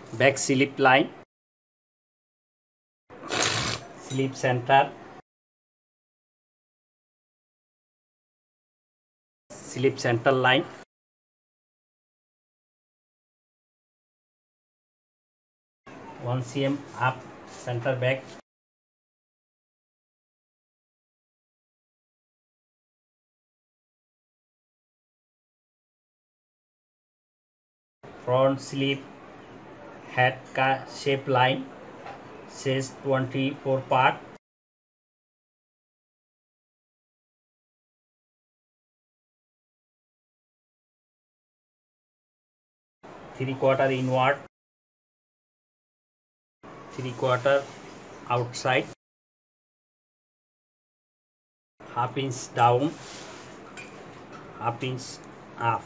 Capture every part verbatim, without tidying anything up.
back slip line, slip center, slip center line, one centimeter up center back, front slip head shape line, says twenty-four part, three quarter inward, three quarter outside, half inch down, half inch up.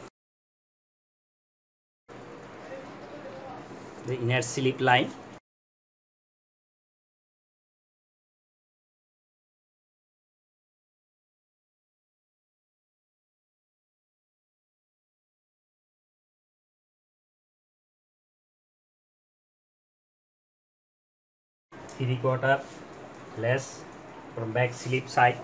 The inner slip line, three quarter less from back slip side,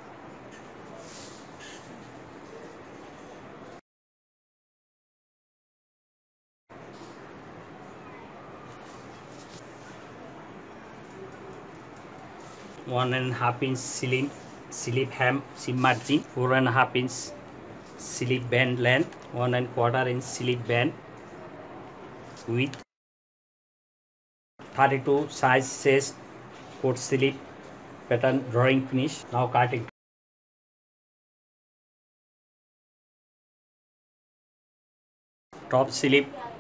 one and a half inch slip slip hem seam margin, four and a half inch slip band length, one and quarter inch slip band width, thirty-two size chest foot slip pattern drawing finish. Now cutting. Top slip